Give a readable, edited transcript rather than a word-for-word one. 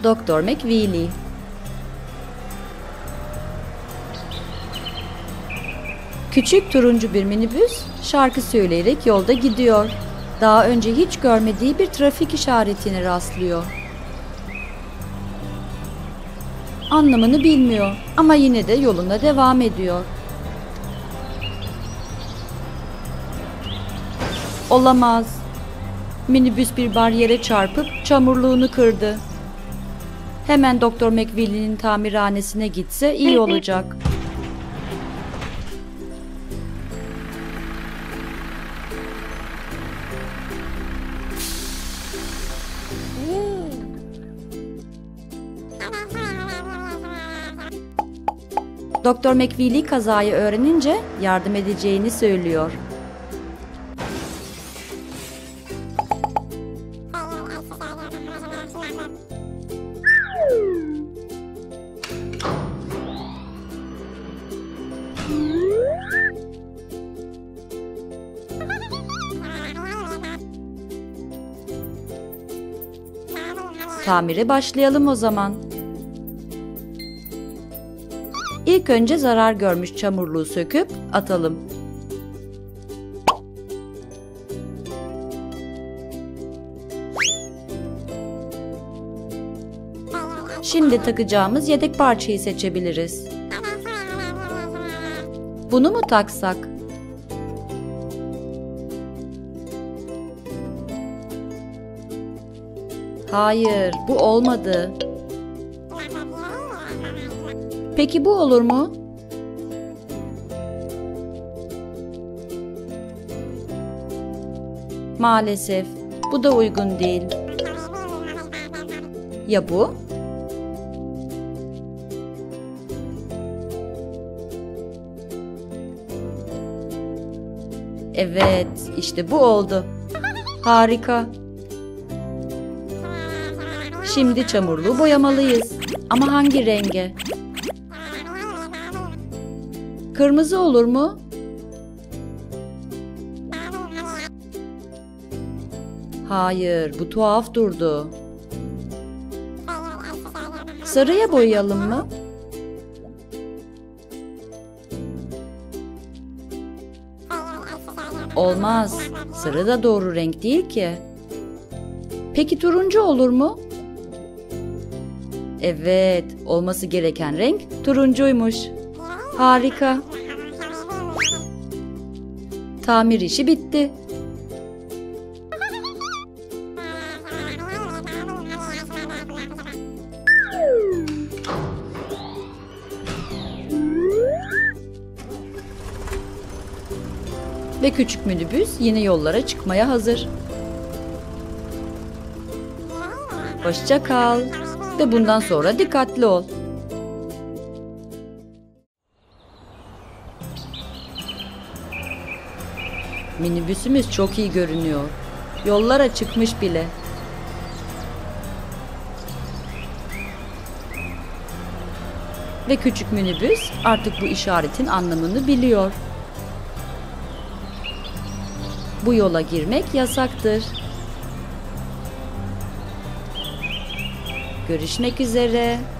Doktor McWeely. Küçük turuncu bir minibüs şarkı söyleyerek yolda gidiyor. Daha önce hiç görmediği bir trafik işaretine rastlıyor. Anlamını bilmiyor ama yine de yoluna devam ediyor. Olamaz. Minibüs bir bariyere çarpıp çamurluğunu kırdı. Hemen Doktor McWeely'nin tamirhanesine gitse iyi olacak. Doktor McWeely kazayı öğrenince yardım edeceğini söylüyor. Tamire başlayalım o zaman. İlk önce zarar görmüş çamurluğu söküp atalım. Şimdi takacağımız yedek parçayı seçebiliriz. Bunu mu taksak? Hayır, bu olmadı. Peki bu olur mu? Maalesef, bu da uygun değil. Ya bu? Evet, işte bu oldu. Harika. Şimdi çamurluğu boyamalıyız. Ama hangi renge? Kırmızı olur mu? Hayır, bu tuhaf durdu. Sarıya boyayalım mı? Olmaz. Sarı da doğru renk değil ki. Peki turuncu olur mu? Evet, olması gereken renk turuncuymuş. Harika. Tamir işi bitti. Ve küçük minibüs yine yollara çıkmaya hazır. Hoşça kal ve bundan sonra dikkatli ol. Minibüsümüz çok iyi görünüyor. Yollara çıkmış bile. Ve küçük minibüs artık bu işaretin anlamını biliyor. Bu yola girmek yasaktır. Görüşmek üzere.